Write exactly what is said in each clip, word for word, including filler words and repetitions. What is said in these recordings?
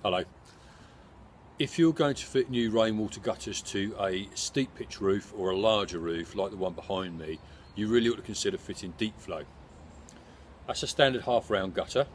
Hello. If you're going to fit new rainwater gutters to a steep pitch roof or a larger roof like the one behind me, you really ought to consider fitting Deepflow. That's a standard half round gutter.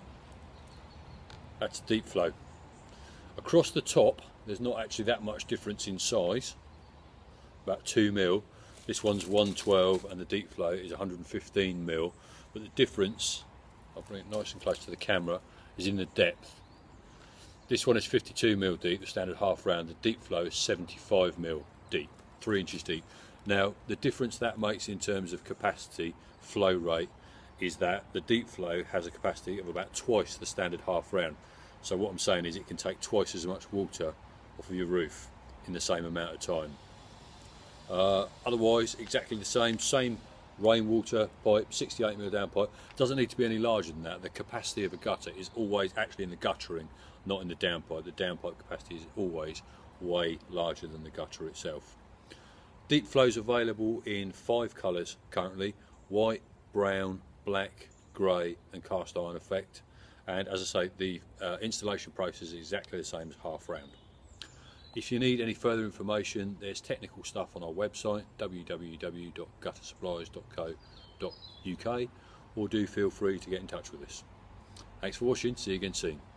That's Deepflow. Across the top there's not actually that much difference in size, about two mil. This one's one twelve and the Deepflow is one hundred fifteen mil, but the difference, I'll bring it nice and close to the camera, is in the depth. This one is fifty-two mil deep, the standard half round. The Deepflow is seventy-five mil deep, three inches deep. Now the difference that makes in terms of capacity, flow rate, is that the Deepflow has a capacity of about twice the standard half round. So what I'm saying is it can take twice as much water off of your roof in the same amount of time. Uh, otherwise exactly the same, same rainwater pipe, sixty-eight mil downpipe. Doesn't need to be any larger than that. The capacity of a gutter is always actually in the guttering, not in the downpipe. The downpipe capacity is always way larger than the gutter itself. Deepflow is available in five colours currently: white, brown, black, grey and cast iron effect. And as I say, the uh, installation process is exactly the same as half round. If you need any further information, there's technical stuff on our website, w w w dot gutter supplies dot co dot u k, or do feel free to get in touch with us. Thanks for watching, see you again soon.